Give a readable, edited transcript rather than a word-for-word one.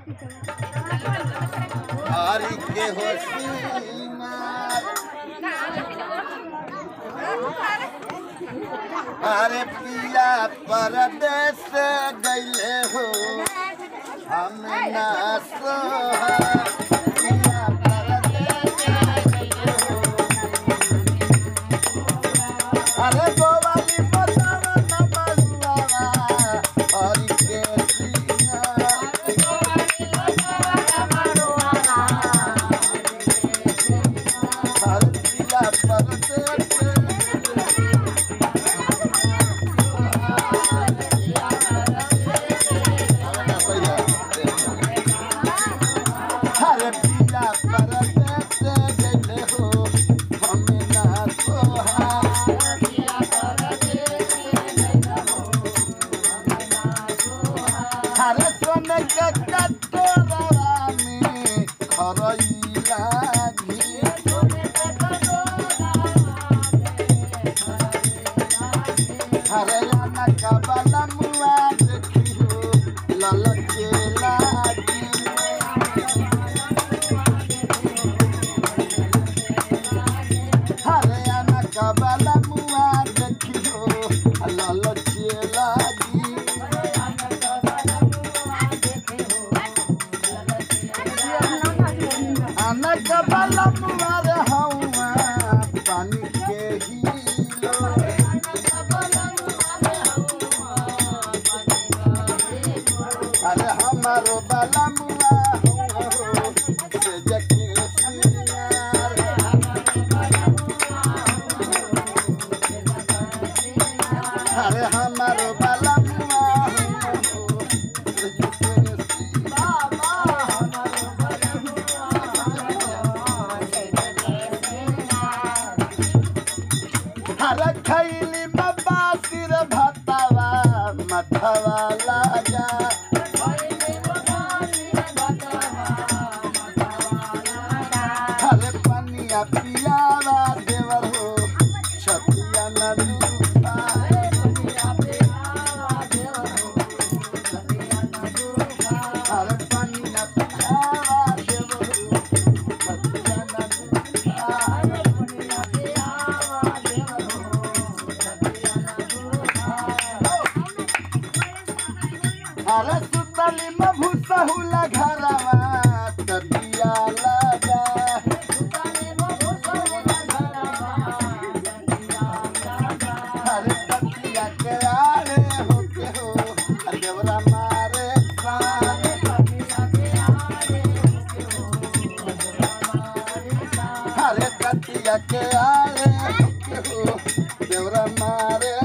हरि के होसीना अरे पिया परदेस गईले हो हम ना सोहा पिया परदेस गईले हो अरे गोवाली बतावा न बलुआ हरि के सीना गोवाली बतावा न बलुआ हरि पिया परदेस हरे सोने के कटोरा में खरैला घी हरे आना का बाला मुआ देखियो ललके लागी हरे आना का बाला मुआ देखियो ललके लागी अनक बलम वर हवा पानी के हीलो अरे हमारो बलम से जकी सियार अरे हमारो बलम हरे खैली बाबा सिर भतवा मठवा लागा हरे पनिया पियावा देवर हो छतिया न लूटा हरे पनिया पियावा देवर हो छतिया न लूटा अरे सुतली में भूसहुला घरवा तबिया लगा अरे तबिया के आले होके हो देवरा मारे सारे अरे तबिया के आले होके हो देवरा मारे